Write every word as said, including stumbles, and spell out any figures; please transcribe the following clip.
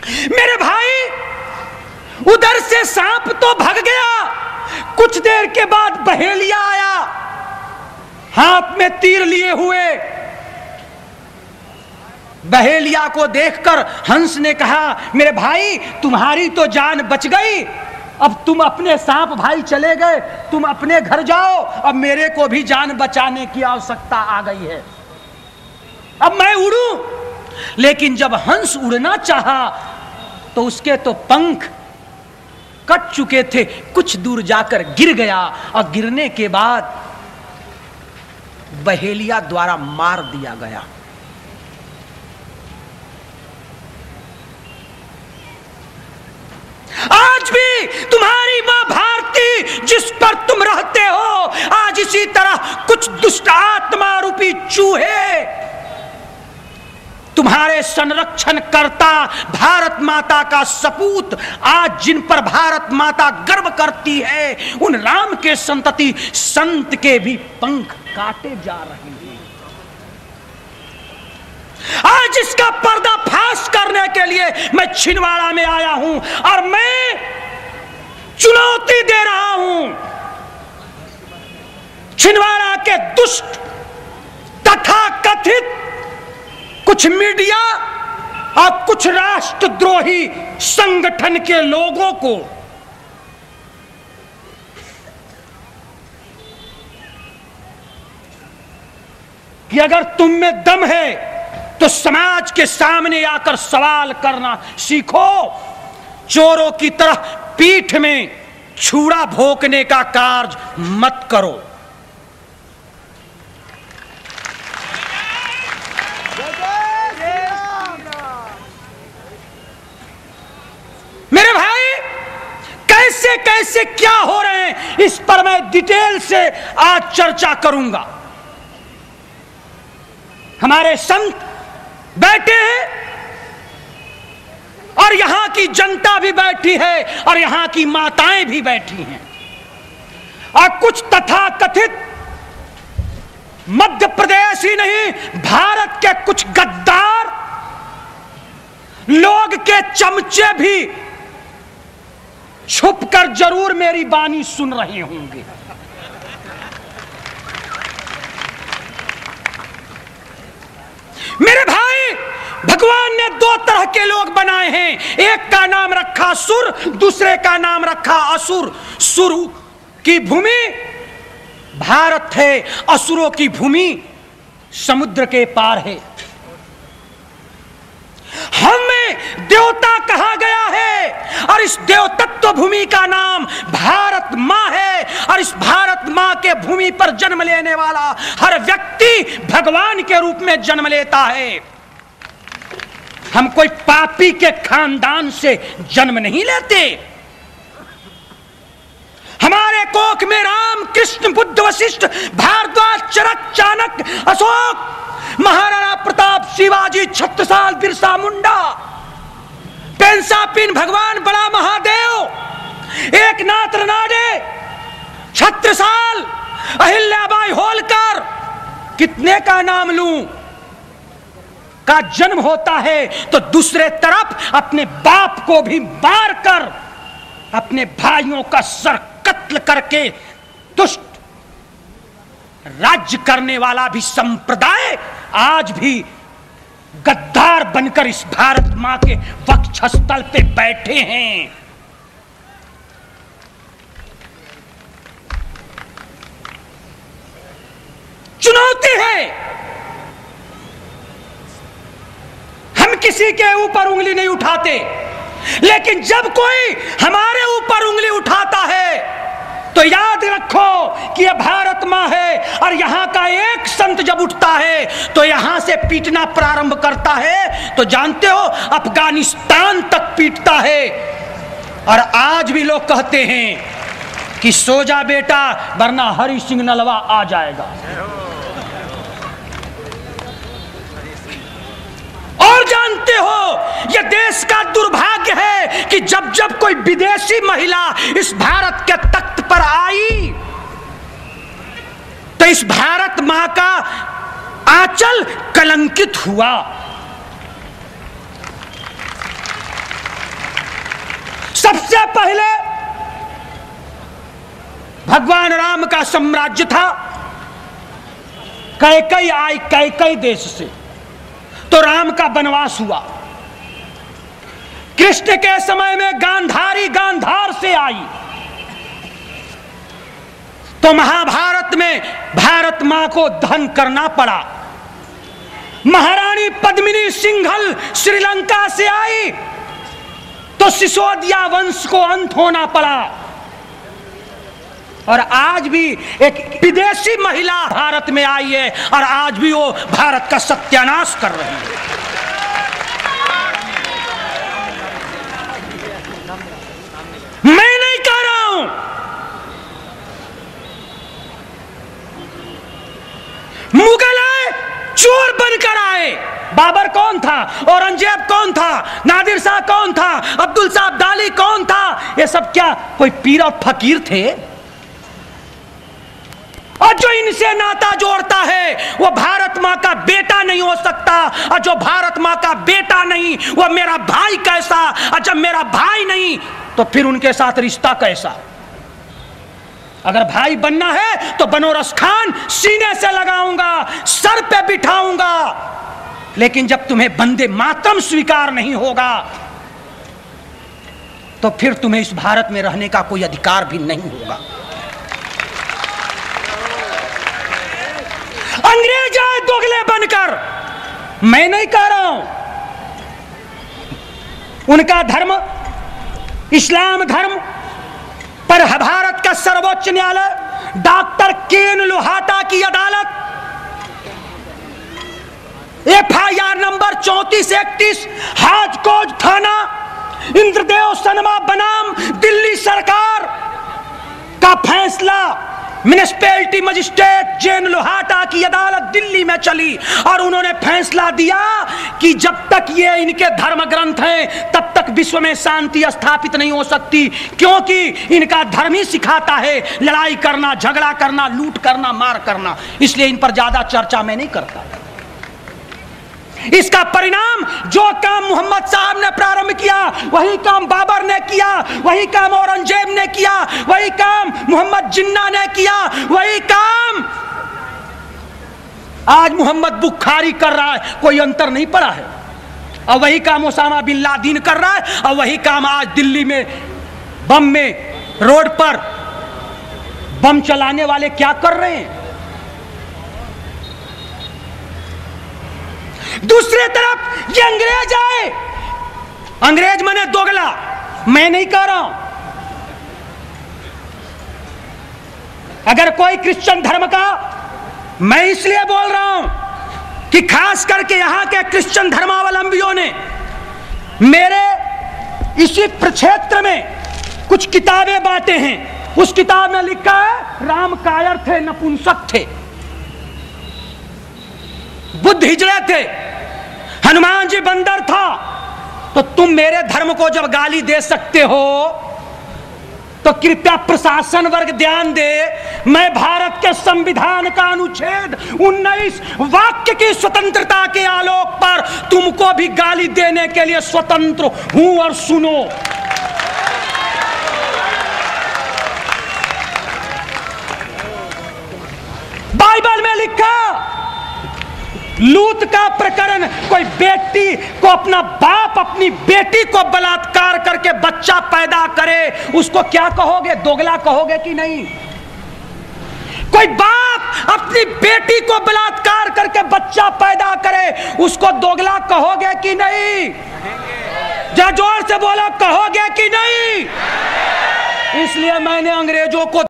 मेरे भाई, उधर से सांप तो भाग गया, कुछ देर के बाद बहेलिया आया हाथ में तीर लिए हुए। बहेलिया को देखकर हंस ने कहा, मेरे भाई तुम्हारी तो जान बच गई, अब तुम अपने सांप भाई चले गए, तुम अपने घर जाओ, अब मेरे को भी जान बचाने की आवश्यकता आ गई है, अब मैं उड़ूं। लेकिन जब हंस उड़ना चाहा तो उसके तो पंख कट चुके थे, कुछ दूर जाकर गिर गया और गिरने के बाद बहेलिया द्वारा मार दिया गया। आज भी तुम्हारी मां भारती जिस पर तुम रहते हो, आज इसी तरह कुछ दुष्ट आत्मा रूपी चूहे तुम्हारे संरक्षण करता भारत माता का सपूत, आज जिन पर भारत माता गर्व करती है, उन राम के संतति संत के भी पंख काटे जा रहे हैं। आज इसका पर्दाफाश करने के लिए मैं छिंदवाड़ा में आया हूं और मैं चुनौती दे रहा हूं छिंदवाड़ा के दुष्ट तथा कथित कुछ मीडिया और कुछ राष्ट्रद्रोही संगठन के लोगों को। कि अगर तुम में दम है तो समाज के सामने आकर सवाल करना सीखो, चोरों की तरह पीठ में छुरा भोंकने का कार्य मत करो। मेरे भाई, कैसे कैसे क्या हो रहे हैं इस पर मैं डिटेल से आज चर्चा करूंगा। हमारे संत बैठे हैं और यहां की जनता भी बैठी है और यहां की माताएं भी बैठी हैं, और कुछ तथाकथित मध्य प्रदेश ही नहीं, भारत के कुछ गद्दार लोग के चमचे भी छुपकर जरूर मेरी बानी सुन रहे होंगे। मेरे भाई, भगवान ने दो तरह के लोग बनाए हैं, एक का नाम रखा सुर, दूसरे का नाम रखा असुर। सुर की भूमि भारत है, असुरों की भूमि समुद्र के पार है। हमें देवता कहा गया है और इस देवतत्व भूमि का नाम भारत मां है, और इस भारत मां के भूमि पर जन्म लेने वाला हर व्यक्ति भगवान के रूप में जन्म लेता है। हम कोई पापी के खानदान से जन्म नहीं लेते। हमारे कोख में राम, कृष्ण, बुद्ध, वशिष्ठ, भारद्वाज, चरक, चाणक्य, अशोक, महाराणा प्रताप, शिवाजी, छत्रसाल, बिरसा मुंडा, पेंसापिन, भगवान बड़ा महादेव, एकनाथ रनाडे, छत्रसाल, अहिल्याबाई होलकर, कितने का नाम लूं, का जन्म होता है तो दूसरे तरफ अपने बाप को भी मार कर अपने भाइयों का सर कत्ल करके दुष्ट राज्य करने वाला भी संप्रदाय आज भी गद्दार बनकर इस भारत मां के वक्षस्थल पे बैठे हैं। चुनौती है, हम किसी के ऊपर उंगली नहीं उठाते, लेकिन जब कोई हमारे ऊपर उंगली उठाता है तो याद रखो कि यह भारत मां है, और यहां का एक संत जब उठता है तो यहां से पीटना प्रारंभ करता है तो जानते हो अफगानिस्तान तक पीटता है। और आज भी लोग कहते हैं कि सो जा बेटा वरना हरि सिंह नलवा आ जाएगा। और जानते हो यह देश का दुर्भाग्य है कि जब जब कोई विदेशी महिला इस भारत के तख्त पर आई तो इस भारत मां का आंचल कलंकित हुआ। सबसे पहले भगवान राम का साम्राज्य था, कैकई आई कैकई देश से, तो राम का वनवास हुआ। कृष्ण के समय में गांधारी गांधार से आई, तो महाभारत में भारत मां को दहन करना पड़ा। महारानी पद्मिनी सिंघल श्रीलंका से आई, तो सिसोदिया वंश को अंत होना पड़ा। और आज भी एक विदेशी महिला भारत में आई है और आज भी वो भारत का सत्यानाश कर रही है। मैं नहीं कह रहा हूं, मुगल आए, चोर बनकर आए। बाबर कौन था, औरंगजेब कौन था, नादिर शाह कौन था, अब्दुल साहब दाली कौन था? ये सब क्या कोई पीर और फकीर थे? और जो इनसे नाता जोड़ता है वो भारत मां का बेटा नहीं हो सकता, और जो भारत मां का बेटा नहीं वो मेरा भाई कैसा, और जब मेरा भाई नहीं तो फिर उनके साथ रिश्ता कैसा? अगर भाई बनना है तो बनोरस खान सीने से लगाऊंगा, सर पे बिठाऊंगा, लेकिन जब तुम्हें बंदे मातरम स्वीकार नहीं होगा तो फिर तुम्हें इस भारत में रहने का कोई अधिकार भी नहीं होगा। अंग्रेज आए दोगले बनकर, मैं नहीं कह रहा हूं, उनका धर्म इस्लाम धर्म, पर भारत का सर्वोच्च न्यायालय, डॉक्टर केन लोहाटा की अदालत, एफ आई आर नंबर चौंतीस इकतीस, हाजकोज थाना, इंद्रदेव सनमा बनाम दिल्ली सरकार का फैसला, म्युनिसिपैलिटी मजिस्ट्रेट जेन लोहाटा की अदालत दिल्ली में चली और उन्होंने फैसला दिया कि जब तक ये इनके धर्म ग्रंथ हैं तब तक विश्व में शांति स्थापित नहीं हो सकती, क्योंकि इनका धर्म ही सिखाता है लड़ाई करना, झगड़ा करना, लूट करना, मार करना। इसलिए इन पर ज्यादा चर्चा मैं नहीं करता। इसका परिणाम जो काम मोहम्मद साहब ने प्रारंभ किया वही काम बाबर ने किया, वही काम औरंगजेब ने किया, वही काम मोहम्मद जिन्ना ने किया, वही काम आज मोहम्मद बुखारी कर रहा है, कोई अंतर नहीं पड़ा है। और वही काम ओसामा बिन लादेन कर रहा है, और वही काम आज दिल्ली में बम में रोड पर बम चलाने वाले क्या कर रहे हैं। दूसरे तरफ ये अंग्रेज आए, अंग्रेज माने दोगला, मैं नहीं कह रहा हूं। अगर कोई क्रिश्चियन धर्म का, मैं इसलिए बोल रहा हूं कि खास करके यहां के क्रिश्चियन धर्मावलंबियों ने मेरे इसी प्रक्षेत्र में कुछ किताबें बांटे हैं। उस किताब में लिखा है राम कायर थे, नपुंसक थे, बुद्ध हिजड़े थे, हनुमान जी बंदर था। तो तुम मेरे धर्म को जब गाली दे सकते हो तो कृपया प्रशासन वर्ग ध्यान दे, मैं भारत के संविधान का अनुच्छेद उन्नीस वाक्य की स्वतंत्रता के आलोक पर तुमको भी गाली देने के लिए स्वतंत्र हूं। और सुनो, बाइबल में लिखा लूत का प्रकरण, कोई बेटी को अपना बाप अपनी बेटी को बलात्कार करके बच्चा पैदा करे, उसको क्या कहोगे? दोगला कहोगे कि नहीं? कोई बाप अपनी बेटी को बलात्कार करके बच्चा पैदा करे, उसको दोगला कहोगे कि नहीं? जा जोर से बोलो, कहोगे कि नहीं? इसलिए मैंने अंग्रेजों को